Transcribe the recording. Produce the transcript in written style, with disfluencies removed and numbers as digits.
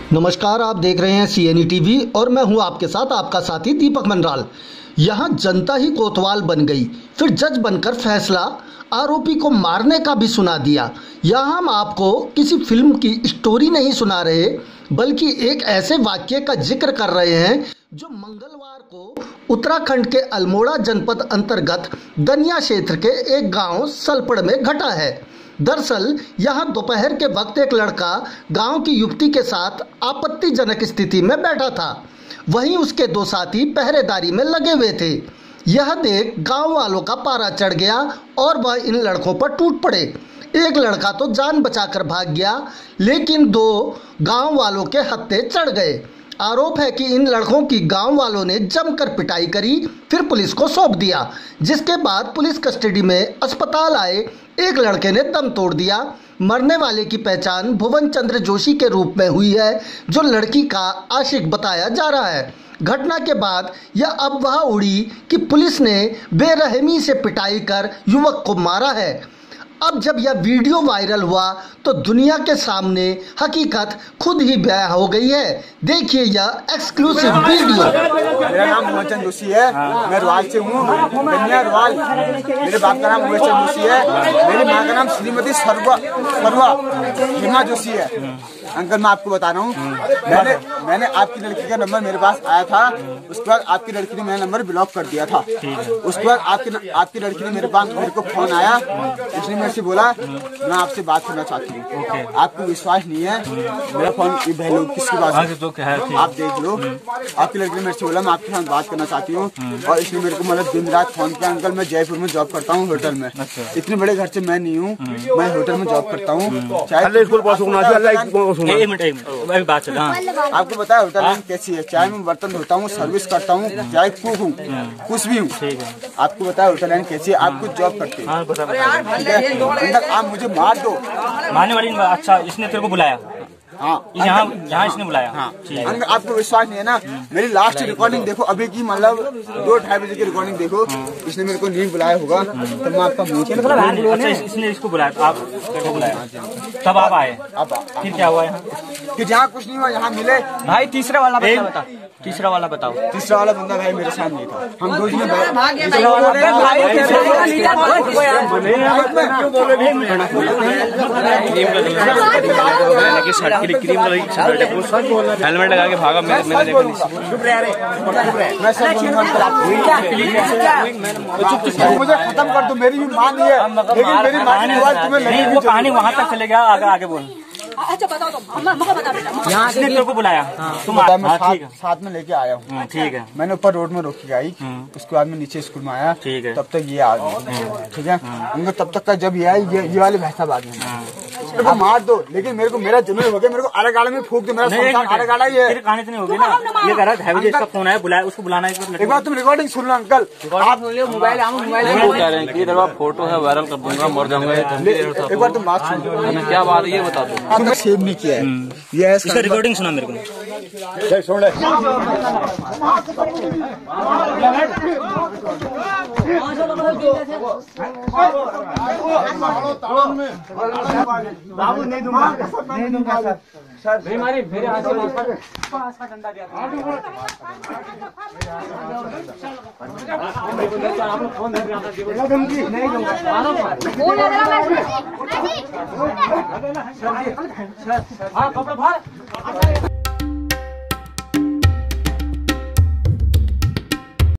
नमस्कार, आप देख रहे हैं CNE टीवी और मैं हूं आपके साथ आपका साथी दीपक मंडराल। यहां जनता ही कोतवाल बन गई, फिर जज बनकर फैसला आरोपी को मारने का भी सुना दिया। यहां हम आपको किसी फिल्म की स्टोरी नहीं सुना रहे, बल्कि एक ऐसे वाक्य का जिक्र कर रहे हैं जो मंगलवार को उत्तराखंड के अल्मोड़ा जनपद अंतर्गत दनिया क्षेत्र के एक गांव सलपड़ में घटा है। दरअसल यहां दोपहर के वक्त एक लड़का गांव की युवती के साथ आपत्तिजनक स्थिति में बैठा था। वहीं उसके दो साथी पहरेदारी में लगे हुए थे। यह देख गांव वालों का पारा चढ़ गया और वह इन लड़कों पर टूट पड़े। एक लड़का तो जान बचाकर भाग गया, लेकिन दो गांव वालों के हत्थे चढ़ गए। आरोप है कि इन लड़कों की गांव वालों ने जमकर पिटाई करी, फिर पुलिस को सौंप दिया, जिसके बाद पुलिस कस्टडी में अस्पताल आए एक लड़के ने दम तोड़ दिया। मरने वाले की पहचान भुवन चंद्र जोशी के रूप में हुई है, जो लड़की का आशिक बताया जा रहा है। घटना के बाद यह अफवाह उड़ी कि पुलिस ने बेरहमी से पिटाई कर युवक को मारा है। अब जब यह वीडियो वायरल हुआ तो दुनिया के सामने हकीकत खुद ही बयां हो गई है। देखिए यह एक्सक्लूसिव वीडियो। मेरा नाम भुवन चंद्र जोशी है, मैं रवाल से हूँ, रवाल। मेरे बाप का नाम भुवन चंद्र जोशी है, मेरी माँ का नाम श्रीमती सर्वा हिमा जोशी है। अंकल मैं आपको बता रहा हूँ, मैंने आपकी लड़की का नंबर मेरे पास आया था, उसके बाद आपकी लड़की ने मेरा नंबर ब्लॉक कर दिया था। उसके बाद आपकी लड़की ने मेरे को फोन आया, उसने मेरे से बोला मैं आपसे बात करना चाहती हूँ। आपको विश्वास नहीं है, मेरा फोन किसके पास है आप देख लो। आपकी लड़की ने मेरे से बोला मैं आपके साथ बात करना चाहती हूँ, और इसने मेरे को मतलब दिन रात फोन किया। अंकल मैं जयपुर में जॉब करता हूँ, होटल में। इतने बड़े घर से मैं नहीं हूँ, मैं होटल में जॉब करता हूँ। एक मिनट बात चल। आपको पता है होटल में कैसी है, चाहे मैं बर्तन धोता हूँ, सर्विस करता हूँ, चाहे कुक हूँ, कुछ भी हूँ। आपको पता है होटल लाइन कैसी है, आप कुछ जॉब करते हैं। अंदर आप मुझे मार दो मारने वाली। अच्छा, इसने तेरे को बुलाया? हाँ, यहाँ इसने बुलाया। हाँ, अंदर आपको विश्वास नहीं है ना? मेरी लास्ट रिकॉर्डिंग देखो, अभी की मतलब 2-2:30 बजे की रिकॉर्डिंग देखो। इसने मेरे को नहीं बुलाया होगा तो मैं आपका मुँह। अच्छा, इसने इसको बुलाया, आप को बुलाया, तब आप आए। अब फिर क्या हुआ यहाँ? कि जहाँ कुछ नहीं हुआ यहाँ मिले। भाई तीसरा वाला बता, तीसरा वाला बताओ। तीसरा वाला बंदा भाई मेरे सामने था, हम दो जने हेलमेट लगा के भागा। मुझे खत्म कर दो, मेरी भी मान है, लेकिन मेरी मान वो कहानी वहाँ तक चले गया। आगे बोल। अच्छा बताओ तुम। यहाँ से तेरे को बुलाया, तुम साथ में लेके आया हूँ। ठीक है। मैंने ऊपर रोड में रोक के आई, उसके बाद में नीचे स्कूल में आया। ठीक है। तब तक ये आ गए। ठीक है, उनको तब तक का जब ये आई, ये वाले भैंसा बात मेरे को मार दो, लेकिन मेरे को मेरा जमीन हो गया, मेरे को अलग गाड़ा में फूक दो। मेरा अलग गाड़ा ही है। कहानी तो नहीं होगी ना? ये कह रहा है इसका फोन आया, बुलाया, उसको बुलाना है। एक बार तुम रिकॉर्डिंग सुन लो अंकल। आप मोबाइल कह रहे हैं कि फोटो है वायरल कर दूंगा, मर जाऊंगा। एक बार तुम बात सुन लो, क्या बात है ये बता दो। तुमने सेव नहीं किया है ये, इसका रिकॉर्डिंग सुना मेरे को। सुन ले। बाबू नहीं दूंगा सर मेरे हाथ से डंडा दिया फोन नहीं दूंगा। हाँ कपड़ा